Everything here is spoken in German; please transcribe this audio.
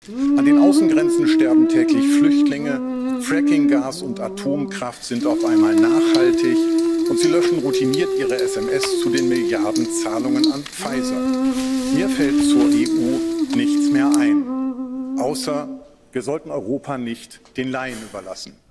An den Außengrenzen sterben täglich Flüchtlinge, Frackinggas und Atomkraft sind auf einmal nachhaltig und sie löschen routiniert ihre SMS zu den Milliardenzahlungen an Pfizer. Mir fällt zur EU nichts mehr ein, außer wir sollten Europa nicht den Laien überlassen.